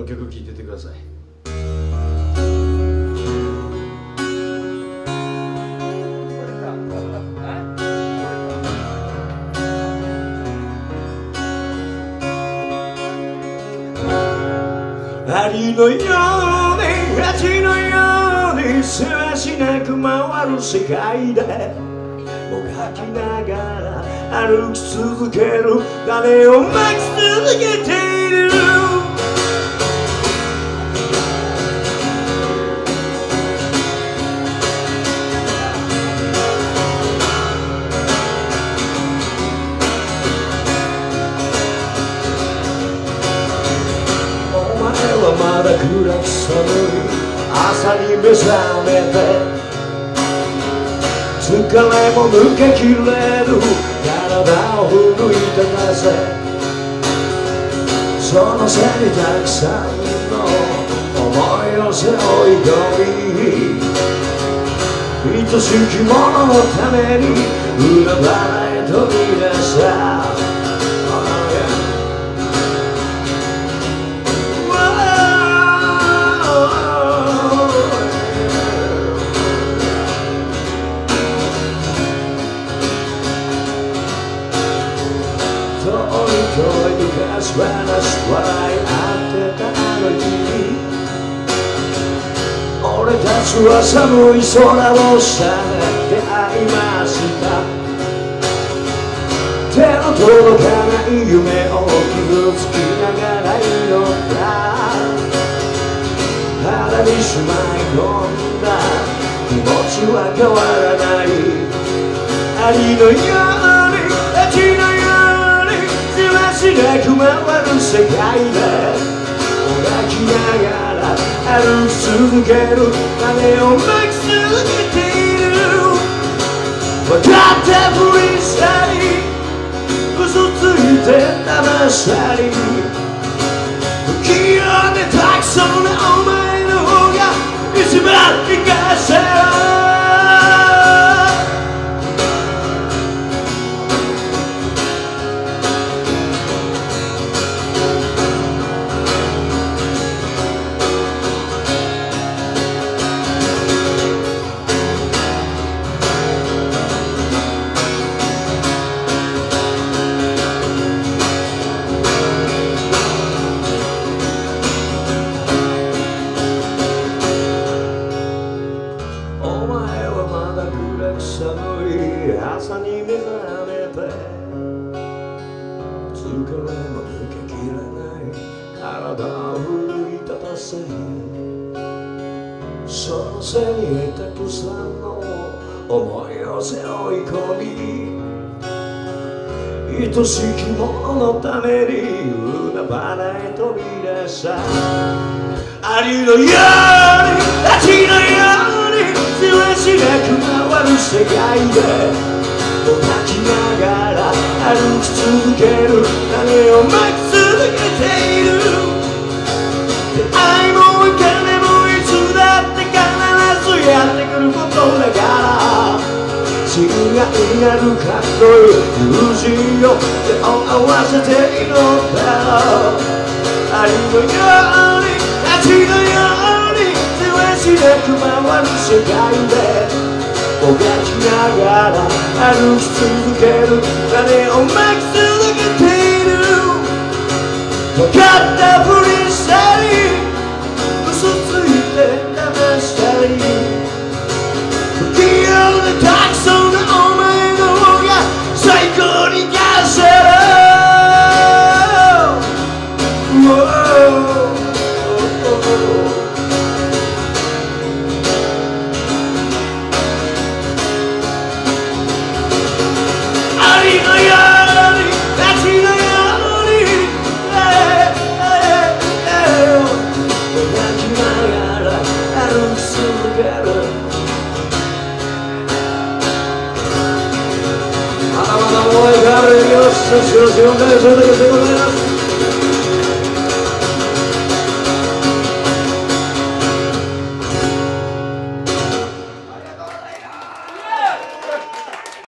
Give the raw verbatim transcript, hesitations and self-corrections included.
曲聴いててください。針のように蜂のようにせわしなく回る世界でもがきながら歩き続ける種をまき続けている。まだ暗く寒い朝に目覚めて疲れも抜けきれる体を奮い立たせその背にたくさんの思いを背負い込み愛しきもののために海原へ飛び出した昔話笑い合ってたあの日俺たちは寒い空を下で出会いました。手の届かない夢を傷つきながら祈った腹にしまい込んだ気持ちは変わらない針のように蜂のようにしなく回る世界でもがきながら歩き続ける種をまき続けている。分かってふりしたり嘘ついて騙したり不器用でたくさんなお前の方が一番生かせる。寒い朝に目覚めて疲れも抜けきれない体を奮い立たせその背にたくさんの思いを背負い込み愛しきもののために海原へ飛び出した針のように蜂のようにせわしなく回る世界でもがきながら歩き続ける種をまき続けている。愛もお金もいつだって必ずやってくることだから親愛なるかという友人よ手を合わせて祈った針のように蜂のようにせわしなく回る世界でもがきながら歩き続ける種をまき続けている。分かったふりしたり嘘ついて騙したり不器用でたくさんなお前の方が最高にガセまだまだ思いがあるよしよしよしよしよしよしよしよし